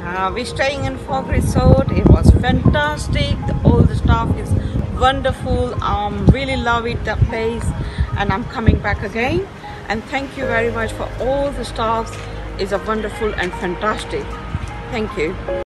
We're staying in Fog Resort. It was fantastic. All the staff is wonderful. Really love it, that place, and I'm coming back again. And thank you very much for all the staffs. Is a wonderful and fantastic. Thank you.